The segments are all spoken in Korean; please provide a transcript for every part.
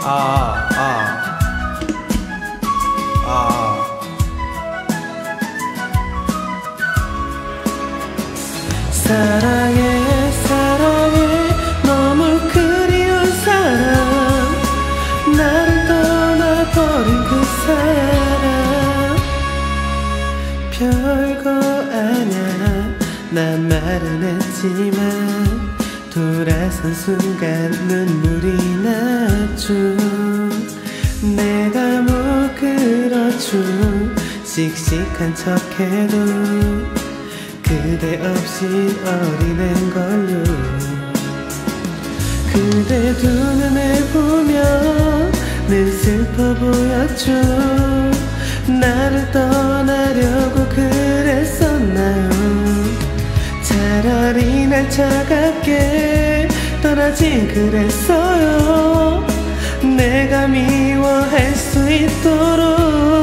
사랑해 사랑해 너무 그리운 사람 나를 떠나버린 그 사람 별거 아냐 난 말은 했지만 돌아선 순간 눈물이 났죠 내가 못 그렇죠 씩씩한 척해도 그대 없인 어린애걸요 그대 두 눈을 보면 늘 슬퍼 보였죠 나를 떠나려고 그랬었나요 차라리 날 차갑게 떠나지 그랬어요 내가 미워할 수 있도록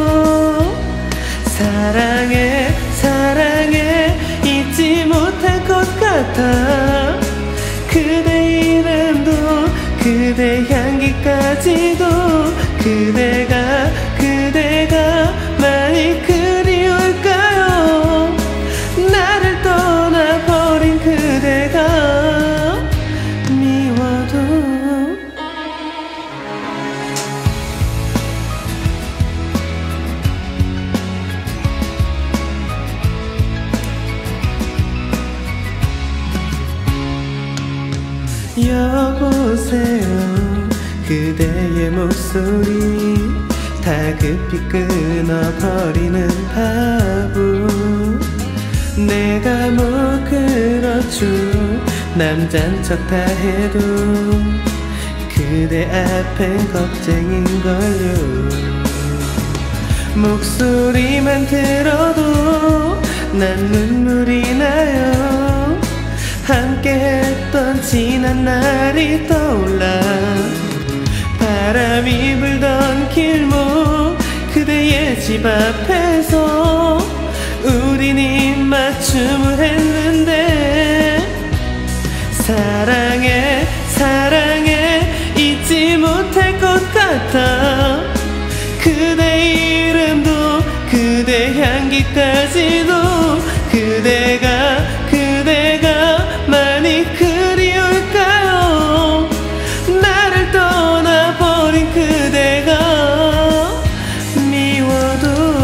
사랑해 사랑해 잊지 못할 것 같아 그대 이름도 그대 향기까지도 그대가 많이 그리울까요 나를 떠나버린 그대가 미워도 여보세요 그대의 목소리 다급히 끊어버리는 바보 내가 뭐 그렇죠 남잔 척 다 해도 그대 앞엔 겁쟁인걸요 목소리만 들어도 난 눈물이 나요 함께했던 지난 날이 떠올라 바람이 불던 길목 그대의 집 앞에서 우린 입맞춤을 했는데 사랑해 사랑해 잊지 못할 것 같아 그대 이름도 그대 향기까지도 그대가 많이 그리울까요 나를 떠나버린 그대가 미워도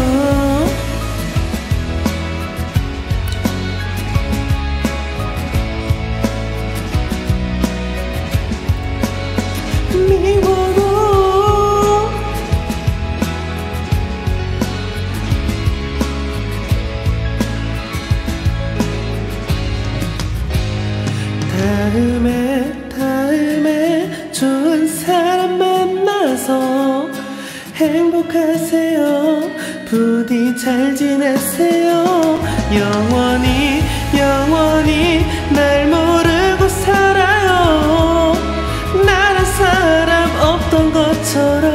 다음에 좋은 사람 만나서 행복하세요 부디 잘 지내세요 영원히 날 모르고 살아요 나란 사람 없던 것처럼